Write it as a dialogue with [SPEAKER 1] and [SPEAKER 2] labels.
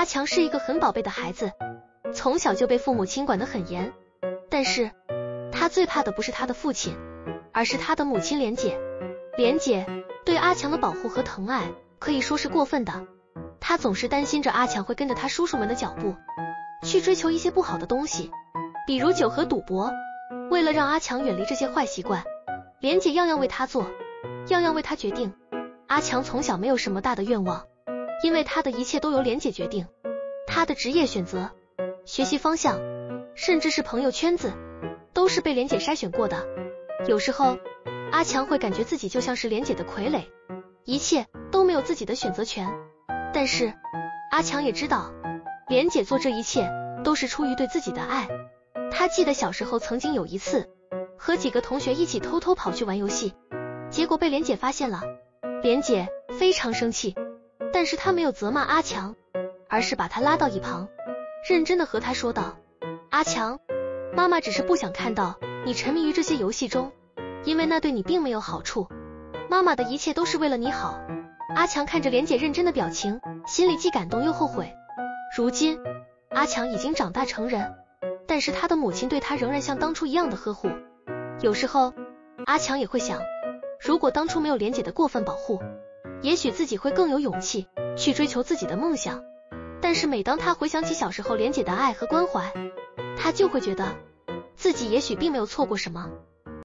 [SPEAKER 1] 阿强是一个很宝贝的孩子，从小就被父母亲管得很严，但是他最怕的不是他的父亲，而是他的母亲莲姐。莲姐对阿强的保护和疼爱可以说是过分的，她总是担心着阿强会跟着他叔叔们的脚步，去追求一些不好的东西，比如酒和赌博。为了让阿强远离这些坏习惯，莲姐样样为他做，样样为他决定。阿强从小没有什么大的愿望，因为他的一切都由莲姐决定，他的职业选择、学习方向，甚至是朋友圈子，都是被莲姐筛选过的。有时候阿强会感觉自己就像是莲姐的傀儡，一切都没有自己的选择权。但是阿强也知道，莲姐做这一切都是出于对自己的爱。他记得小时候曾经有一次和几个同学一起偷偷跑去玩游戏，结果被莲姐发现了。莲姐非常生气，但是她没有责骂阿强，而是把他拉到一旁，认真的和他说道：阿强，妈妈只是不想看到你沉迷于这些游戏中，因为那对你并没有好处，妈妈的一切都是为了你好。阿强看着莲姐认真的表情，心里既感动又后悔。如今阿强已经长大成人，但是他的母亲对他仍然像当初一样的呵护。有时候阿强也会想，如果当初没有莲姐的过分保护，也许自己会更有勇气去追求自己的梦想。但是每当他回想起小时候莲姐的爱和关怀，他就会觉得自己也许并没有错过什么。